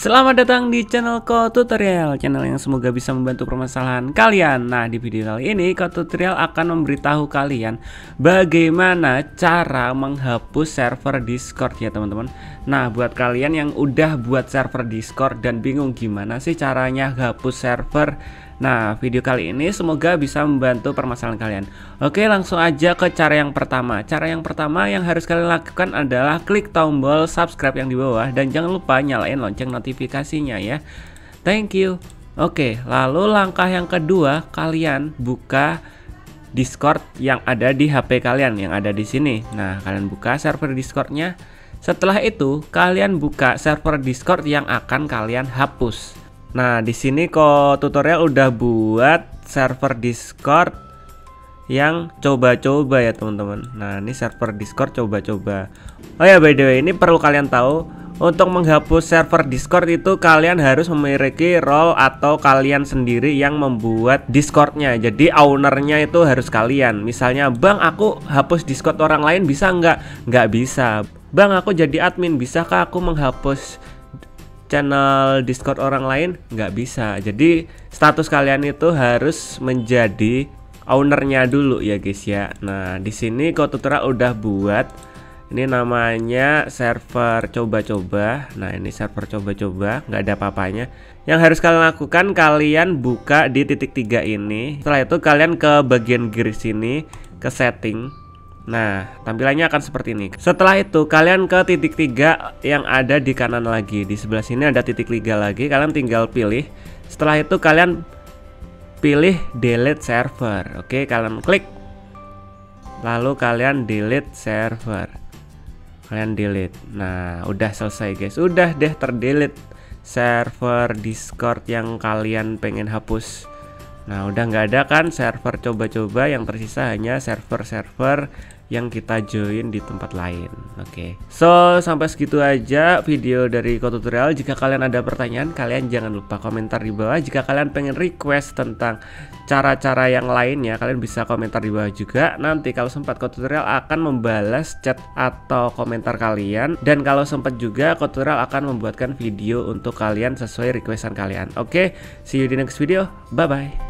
Selamat datang di channel Tutorial, channel yang semoga bisa membantu permasalahan kalian. Nah, di video kali ini Tutorial akan memberitahu kalian bagaimana cara menghapus server Discord ya teman-teman. Nah, buat kalian yang udah buat server Discord dan bingung gimana sih caranya hapus server, nah, video kali ini semoga bisa membantu permasalahan kalian. Oke, langsung aja ke cara yang pertama. Cara yang pertama yang harus kalian lakukan adalah klik tombol subscribe yang di bawah dan jangan lupa nyalain lonceng notifikasinya ya. Thank you. Oke, lalu langkah yang kedua, kalian buka Discord yang ada di HP kalian yang ada di sini. Nah, kalian buka server Discordnya. Setelah itu, kalian buka server Discord yang akan kalian hapus. Nah, di sini kok tutorial udah buat server Discord yang coba-coba ya teman-teman. Nah, ini server Discord coba-coba. Oh ya, by the way, ini perlu kalian tahu, untuk menghapus server Discord itu kalian harus memiliki role atau kalian sendiri yang membuat Discordnya. Jadi ownernya itu harus kalian. Misalnya, Bang, aku hapus Discord orang lain bisa nggak? Nggak bisa. Bang, aku jadi admin, bisakah aku menghapus channel Discord orang lain? Nggak bisa. Jadi status kalian itu harus menjadi ownernya dulu ya guys ya. Nah, di sini Tutorial udah buat ini namanya server coba-coba. Nah, ini server coba-coba, nggak ada apa-apanya. Yang harus kalian lakukan, kalian buka di titik 3 ini. Setelah itu kalian ke bagian kiri sini, ke setting. Nah, tampilannya akan seperti ini. Setelah itu kalian ke titik 3 yang ada di kanan lagi. Di sebelah sini ada titik 3 lagi. Kalian tinggal pilih. Setelah itu kalian pilih delete server. Oke, kalian klik. Lalu kalian delete server. Kalian delete. Nah, udah selesai guys. Udah deh terdelete server Discord yang kalian pengen hapus. Nah, udah nggak ada kan server coba-coba, yang tersisa hanya server-server yang kita join di tempat lain. Oke. So, sampai segitu aja video dari Tutorial. Jika kalian ada pertanyaan, kalian jangan lupa komentar di bawah. Jika kalian pengen request tentang cara-cara yang lainnya, kalian bisa komentar di bawah juga. Nanti kalau sempat Tutorial akan membalas chat atau komentar kalian. Dan kalau sempat juga Tutorial akan membuatkan video untuk kalian sesuai requestan kalian. Oke, see you di next video. Bye-bye.